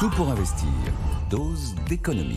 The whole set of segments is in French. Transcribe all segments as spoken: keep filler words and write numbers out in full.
Tout pour investir. Dose d'économie.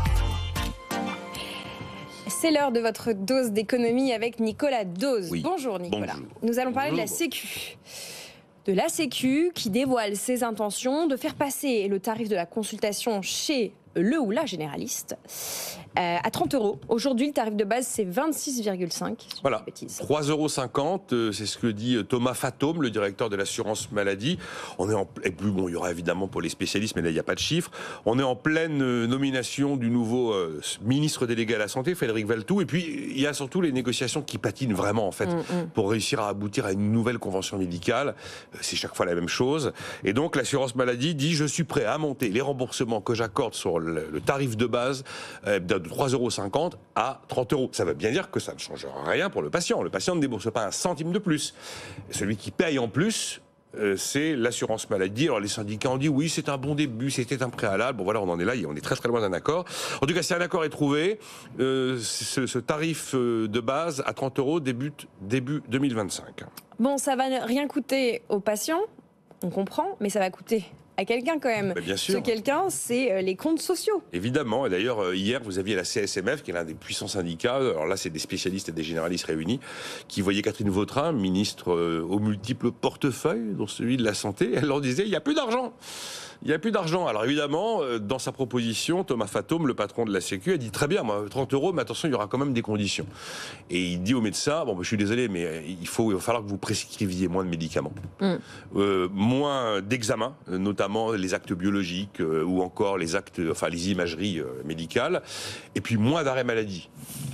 C'est l'heure de votre dose d'économie avec Nicolas Dose. Oui. Bonjour Nicolas. Bonjour. Nous allons parler Bonjour. de la Sécu. De la Sécu qui dévoile ses intentions de faire passer le tarif de la consultation chez le ou la généraliste euh, à trente euros. Aujourd'hui, le tarif de base, c'est vingt-six virgule cinq. Voilà, trois euros cinquante, euh, c'est ce que dit Thomas Fatome, le directeur de l'assurance maladie. On est en, et puis bon, il y aura évidemment pour les spécialistes, mais là, il n'y a pas de chiffres. On est en pleine euh, nomination du nouveau euh, ministre délégué à la Santé, Frédéric Valletoux. Et puis, il y a surtout les négociations qui patinent vraiment, en fait, mmh, mmh. pour réussir à aboutir à une nouvelle convention médicale. Euh, c'est chaque fois la même chose. Et donc, l'assurance maladie dit, je suis prêt à monter les remboursements que j'accorde sur le, le tarif de base euh, de trois euros cinquante à trente euros. Ça veut bien dire que ça ne change rien pour le patient. Le patient ne débourse pas un centime de plus. Celui qui paye en plus, euh, c'est l'assurance maladie. Alors les syndicats ont dit oui, c'est un bon début, c'était un préalable. Bon voilà, on en est là, on est très très loin d'un accord. En tout cas, si un accord est trouvé, euh, ce, ce tarif de base à trente euros débute début deux mille vingt-cinq. Bon, ça va rien coûter aux patients, on comprend, mais ça va coûter à quelqu'un quand même. Mais bien sûr. Ce quelqu'un, c'est les comptes sociaux. Évidemment. Et d'ailleurs, hier, vous aviez la C S M F, qui est l'un des puissants syndicats. Alors là, c'est des spécialistes et des généralistes réunis, qui voyaient Catherine Vautrin, ministre euh, aux multiples portefeuilles, dont celui de la santé. Elle leur disait, il n'y a plus d'argent. Il n'y a plus d'argent. Alors évidemment, dans sa proposition, Thomas Fatome, le patron de la Sécu, a dit très bien, moi, trente euros, mais attention, il y aura quand même des conditions. Et il dit aux médecins, bon, je suis désolé, mais il, faut, il va falloir que vous prescriviez moins de médicaments, mm. euh, moins d'examens, notamment les actes biologiques euh, ou encore les actes, enfin les imageries euh, médicales, et puis moins d'arrêt maladie.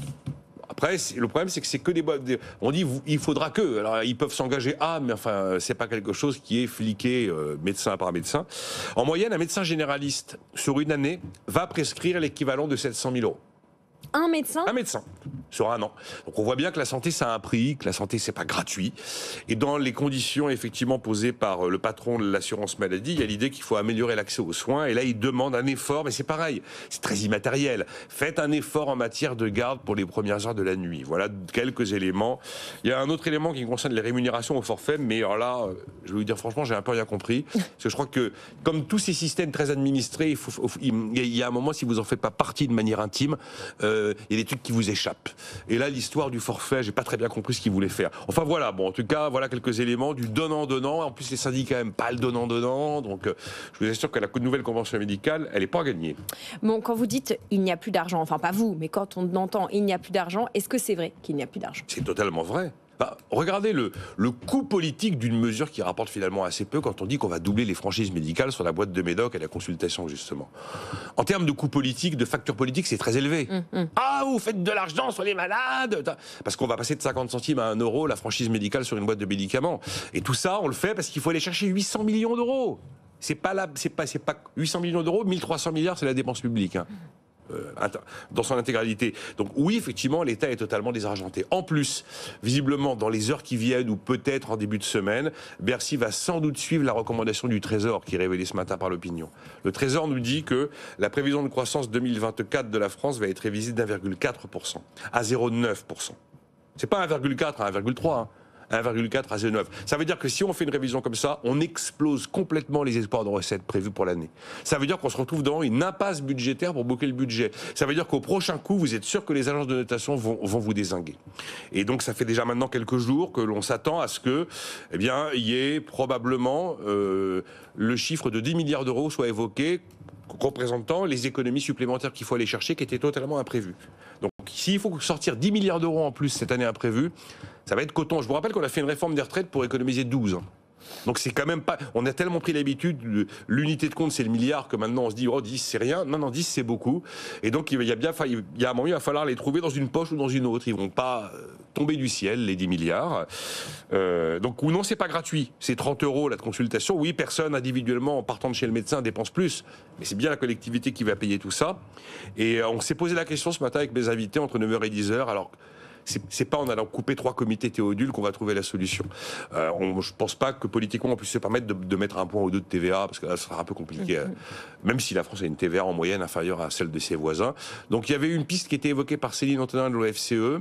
Après, le problème, c'est que c'est que des boîtes. On dit, il faudra que. Alors, ils peuvent s'engager à, mais enfin, c'est pas quelque chose qui est fliqué euh, médecin par médecin. En moyenne, un médecin généraliste, sur une année, va prescrire l'équivalent de sept cent mille euros. Un médecin ? Un médecin, sur un an. Donc on voit bien que la santé, ça a un prix, que la santé, c'est pas gratuit. Et dans les conditions, effectivement, posées par le patron de l'assurance maladie, il y a l'idée qu'il faut améliorer l'accès aux soins. Et là, il demande un effort, mais c'est pareil, c'est très immatériel. Faites un effort en matière de garde pour les premières heures de la nuit. Voilà quelques éléments. Il y a un autre élément qui concerne les rémunérations au forfait, mais alors là, je vais vous dire franchement, j'ai un peu rien compris. Parce que je crois que, comme tous ces systèmes très administrés, il, faut, il y a un moment, si vous en faites pas partie de manière intime, euh, il y a des trucs qui vous échappent. Et là, l'histoire du forfait, j'ai pas très bien compris ce qu'ils voulaient faire. Enfin voilà, bon, en tout cas, voilà quelques éléments du donnant-donnant. En plus, les syndicats n'aiment pas le donnant-donnant. Donc, euh, je vous assure que la nouvelle convention médicale, elle n'est pas gagnée. Bon, quand vous dites il n'y a plus d'argent, enfin pas vous, mais quand on entend il n'y a plus d'argent, est-ce que c'est vrai qu'il n'y a plus d'argent ? C'est totalement vrai. Bah, regardez le, le coût politique d'une mesure qui rapporte finalement assez peu quand on dit qu'on va doubler les franchises médicales sur la boîte de médoc et la consultation, justement. En termes de coût politique, de facture politique, c'est très élevé. Mmh, mmh. Ah, vous faites de l'argent sur les malades. Parce qu'on va passer de cinquante centimes à un euro la franchise médicale sur une boîte de médicaments. Et tout ça, on le fait parce qu'il faut aller chercher huit cents millions d'euros. C'est pas là, c'est pas, c'est pas huit cents millions d'euros, mille trois cents milliards, c'est la dépense publique. Hein. Euh, dans son intégralité. Donc oui, effectivement, l'État est totalement désargenté. En plus, visiblement, dans les heures qui viennent, ou peut-être en début de semaine, Bercy va sans doute suivre la recommandation du Trésor, qui est révélée ce matin par l'opinion. Le Trésor nous dit que la prévision de croissance deux mille vingt-quatre de la France va être révisée d'un virgule quatre pour cent à zéro virgule neuf pour cent. C'est pas un virgule quatre à un virgule trois, hein. un virgule quatre à zéro virgule neuf. Ça veut dire que si on fait une révision comme ça, on explose complètement les espoirs de recettes prévus pour l'année. Ça veut dire qu'on se retrouve devant une impasse budgétaire pour boucler le budget. Ça veut dire qu'au prochain coup, vous êtes sûr que les agences de notation vont, vont vous dézinguer. Et donc, ça fait déjà maintenant quelques jours que l'on s'attend à ce que, eh bien, il y ait probablement euh, le chiffre de dix milliards d'euros soit évoqué, représentant les économies supplémentaires qu'il faut aller chercher, qui étaient totalement imprévues. Donc, s'il faut sortir dix milliards d'euros en plus cette année imprévue, ça va être coton. Je vous rappelle qu'on a fait une réforme des retraites pour économiser douze ans. Donc c'est quand même pas... On a tellement pris l'habitude, l'unité de compte c'est le milliard, que maintenant on se dit oh dix c'est rien. Non, non, dix c'est beaucoup. Et donc il y a bien, il y a un moment il va falloir les trouver dans une poche ou dans une autre. Ils vont pas tomber du ciel, les dix milliards. Euh, donc ou non, c'est pas gratuit. C'est trente euros la consultation. Oui, personne individuellement en partant de chez le médecin dépense plus. Mais c'est bien la collectivité qui va payer tout ça. Et on s'est posé la question ce matin avec mes invités entre neuf heures et dix heures. Alors... c'est pas en allant couper trois comités Théodule qu'on va trouver la solution. Euh, on, je pense pas que politiquement on puisse se permettre de, de mettre un point ou deux de T V A, parce que là, ce sera un peu compliqué, mmh. même si la France a une T V A en moyenne inférieure à celle de ses voisins. Donc il y avait une piste qui était évoquée par Céline Antonin de l'O F C E,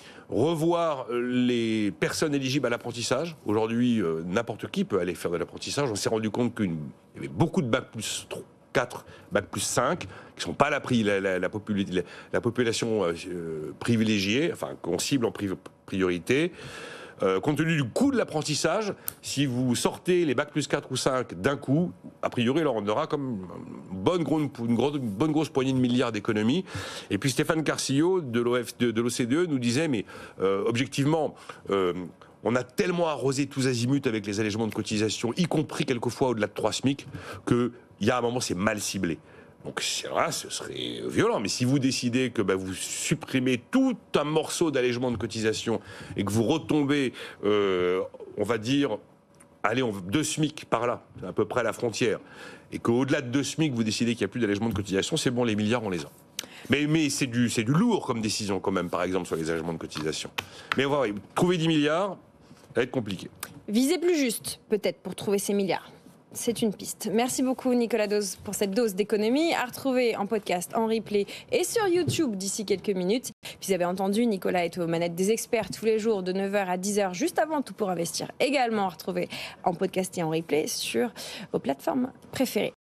revoir les personnes éligibles à l'apprentissage. Aujourd'hui, euh, n'importe qui peut aller faire de l'apprentissage. On s'est rendu compte qu'il y avait beaucoup de bac plus quatre, bac plus cinq, qui ne sont pas la, la, la, la, popula la, la population euh, privilégiée, enfin qu'on cible en pri priorité. Euh, compte tenu du coût de l'apprentissage, si vous sortez les bac plus quatre ou cinq d'un coup, a priori, alors on aura comme une bonne, une, grosse, une bonne grosse poignée de milliards d'économies. Et puis Stéphane Carcillo de l'O C D E nous disait, mais euh, objectivement, euh, on a tellement arrosé tous azimuts avec les allégements de cotisation, y compris quelquefois au-delà de trois SMIC, qu'il y a un moment, c'est mal ciblé. Donc là, ce serait violent. Mais si vous décidez que bah, vous supprimez tout un morceau d'allègement de cotisation et que vous retombez, euh, on va dire, allez, on, deux SMIC par là, c'est à peu près la frontière, et qu'au-delà de deux SMIC, vous décidez qu'il n'y a plus d'allègement de cotisation, c'est bon, les milliards, on les a. Mais, mais c'est du, c'est du lourd comme décision quand même, par exemple, sur les allègements de cotisation. Mais on va voir, trouver dix milliards, ça va être compliqué. Viser plus juste, peut-être, pour trouver ces milliards. C'est une piste. Merci beaucoup Nicolas Dose pour cette dose d'économie à retrouver en podcast, en replay et sur YouTube d'ici quelques minutes. Puis vous avez entendu, Nicolas est aux manettes des experts tous les jours de neuf heures à dix heures, juste avant Tout pour investir. Également à retrouver en podcast et en replay sur vos plateformes préférées.